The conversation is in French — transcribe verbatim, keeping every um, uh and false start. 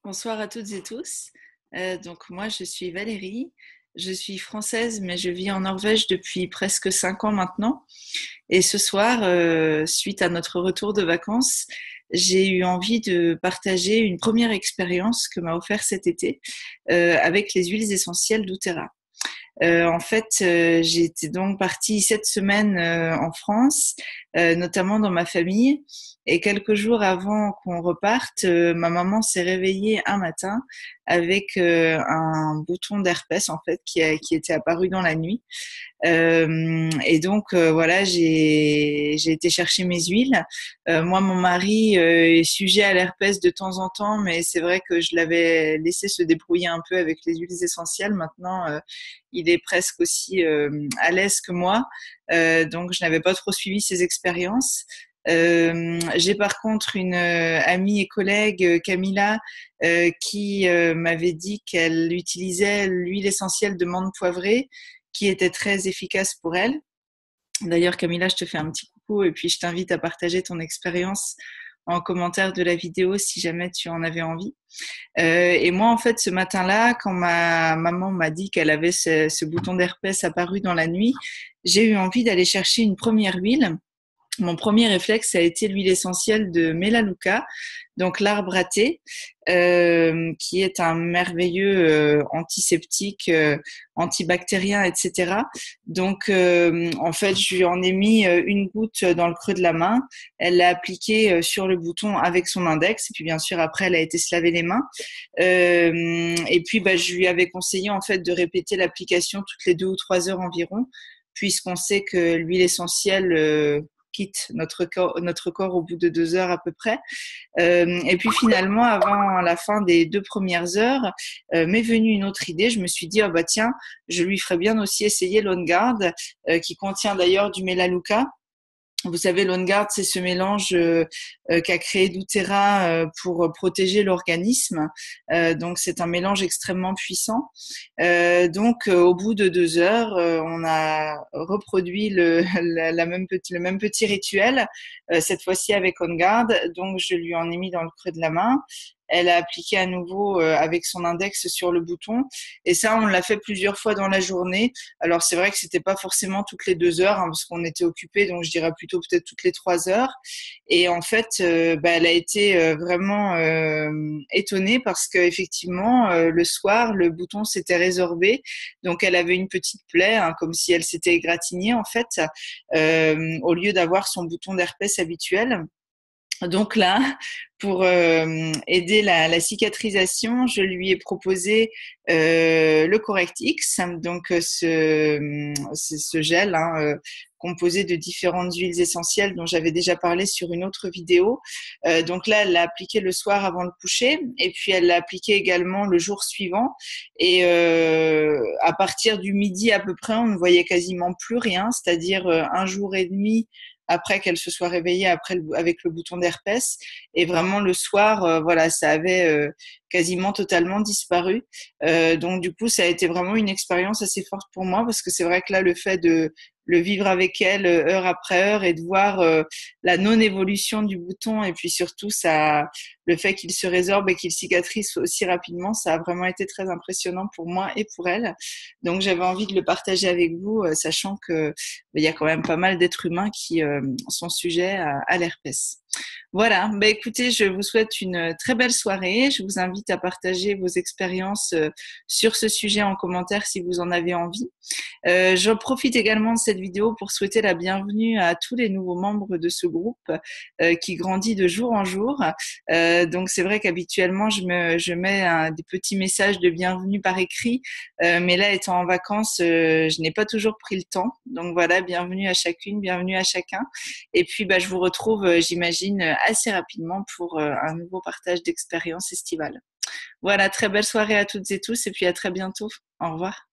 Bonsoir à toutes et tous. Euh, donc moi, je suis Valérie. Je suis française, mais je vis en Norvège depuis presque cinq ans maintenant. Et ce soir, euh, suite à notre retour de vacances, j'ai eu envie de partager une première expérience que m'a offert cet été euh, avec les huiles essentielles d'Outera. Euh, en fait, euh, j'ai été donc partie sept semaines euh, en France, euh, notamment dans ma famille. Et quelques jours avant qu'on reparte, euh, ma maman s'est réveillée un matin avec euh, un bouton d'herpès en fait qui, a, qui était apparu dans la nuit. Euh, et donc euh, voilà, j'ai j'ai été chercher mes huiles. Euh, moi, mon mari euh, est sujet à l'herpès de temps en temps, mais c'est vrai que je l'avais laissé se débrouiller un peu avec les huiles essentielles. Maintenant, euh, il est presque aussi euh, à l'aise que moi, euh, donc je n'avais pas trop suivi ses expériences. Euh, j'ai par contre une euh, amie et collègue, euh, Camilla, euh, qui euh, m'avait dit qu'elle utilisait l'huile essentielle de menthe poivrée qui était très efficace pour elle. D'ailleurs, Camilla, je te fais un petit coucou et puis je t'invite à partager ton expérience en commentaire de la vidéo si jamais tu en avais envie. Euh, et moi, en fait, ce matin-là, quand ma maman m'a dit qu'elle avait ce, ce bouton d'herpès apparu dans la nuit, j'ai eu envie d'aller chercher une première huile. Mon premier réflexe a été l'huile essentielle de Melaleuca, donc l'arbre à thé, euh, qui est un merveilleux euh, antiseptique, euh, antibactérien, et cetera. Donc, euh, en fait, je lui en ai mis euh, une goutte dans le creux de la main. Elle l'a appliquée euh, sur le bouton avec son index, et puis bien sûr après, elle a été se laver les mains. Euh, et puis, bah, je lui avais conseillé en fait de répéter l'application toutes les deux ou trois heures environ, puisqu'on sait que l'huile essentielle euh, quitte notre corps, notre corps au bout de deux heures à peu près. Euh, et puis finalement, avant la fin des deux premières heures, euh, m'est venue une autre idée. Je me suis dit, oh bah tiens, je lui ferais bien aussi essayer l'On-Guard, euh, qui contient d'ailleurs du Melaleuca. Vous savez, l'On-Guard, c'est ce mélange euh, euh, qu'a créé doTERRA euh, pour protéger l'organisme. Euh, donc, c'est un mélange extrêmement puissant. Euh, donc, euh, au bout de deux heures, euh, on a reproduit le, la, la même petit, le même petit rituel, euh, cette fois-ci avec On-Guard. Donc, je lui en ai mis dans le creux de la main. Elle a appliqué à nouveau euh, avec son index sur le bouton. Et ça, on l'a fait plusieurs fois dans la journée. Alors, c'est vrai que c'était pas forcément toutes les deux heures, hein, parce qu'on était occupés, donc je dirais plutôt peut-être toutes les trois heures. Et en fait, euh, bah, elle a été euh, vraiment euh, étonnée parce qu'effectivement, euh, le soir, le bouton s'était résorbé. Donc, elle avait une petite plaie, hein, comme si elle s'était égratignée, en fait, euh, au lieu d'avoir son bouton d'herpès habituel. Donc là, pour euh, aider la, la cicatrisation, je lui ai proposé euh, le Correctix, donc ce, ce, ce gel hein, euh, composé de différentes huiles essentielles dont j'avais déjà parlé sur une autre vidéo. Euh, donc là, elle l'a appliqué le soir avant le coucher et puis elle l'a appliqué également le jour suivant. Et euh, à partir du midi à peu près, on ne voyait quasiment plus rien, c'est-à-dire euh, un jour et demi après qu'elle se soit réveillée après le, avec le bouton d'herpès. Et vraiment, le soir, euh, voilà, ça avait euh, quasiment totalement disparu. Euh, donc, du coup, ça a été vraiment une expérience assez forte pour moi parce que c'est vrai que là, le fait de le vivre avec elle euh, heure après heure et de voir euh, la non-évolution du bouton et puis surtout ça, le fait qu'il se résorbe et qu'il cicatrise aussi rapidement, ça a vraiment été très impressionnant pour moi et pour elle. Donc j'avais envie de le partager avec vous, euh, sachant que il y a quand même pas mal d'êtres humains qui euh, sont sujets à, à l'herpès. Voilà, bah écoutez, je vous souhaite une très belle soirée. Je vous invite à partager vos expériences euh, sur ce sujet en commentaire si vous en avez envie. Euh, je profite également de cette vidéo pour souhaiter la bienvenue à tous les nouveaux membres de ce groupe euh, qui grandit de jour en jour. Euh, donc c'est vrai qu'habituellement je, me, je mets un, des petits messages de bienvenue par écrit, euh, mais là étant en vacances, euh, je n'ai pas toujours pris le temps. Donc voilà, bienvenue à chacune, bienvenue à chacun. Et puis bah, je vous retrouve, euh, j'imagine, assez rapidement pour euh, un nouveau partage d'expériences estivales. Voilà, très belle soirée à toutes et tous et puis à très bientôt. Au revoir.